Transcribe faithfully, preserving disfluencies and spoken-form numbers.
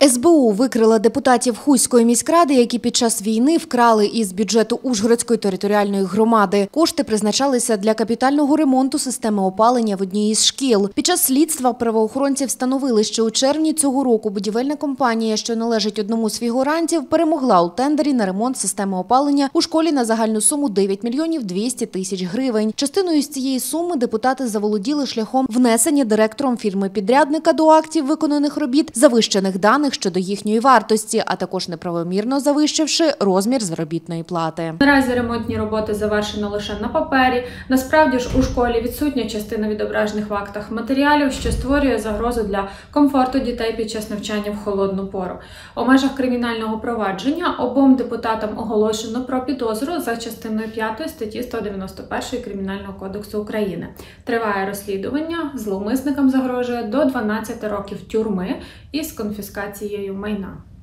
ес бе у викрила депутатів Хуської міськради, які під час війни вкрали із бюджету Ужгородської територіальної громади. Кошти призначалися для капітального ремонту системи опалення в одній із шкіл. Під час слідства правоохоронці встановили, що у червні цього року будівельна компанія, що належить одному з фігурантів, перемогла у тендері на ремонт системи опалення у школі на загальну суму дев'ять мільйонів двісті тисяч гривень. Частиною з цієї суми депутати заволоділи шляхом внесення директором фірми-підрядника до актів виконаних робіт завищених даних щодо їхньої вартості, а також неправомірно завищивши розмір заробітної плати. Наразі ремонтні роботи завершено лише на папері. Насправді ж у школі відсутня частина відображених в актах матеріалів, що створює загрозу для комфорту дітей під час навчання в холодну пору. У межах кримінального провадження обом депутатам оголошено про підозру за частиною п'ятої статті сто дев'яносто першої Кримінального кодексу України. Триває розслідування, зловмисникам загрожує до дванадцяти років тюрми із конфіскацією майна.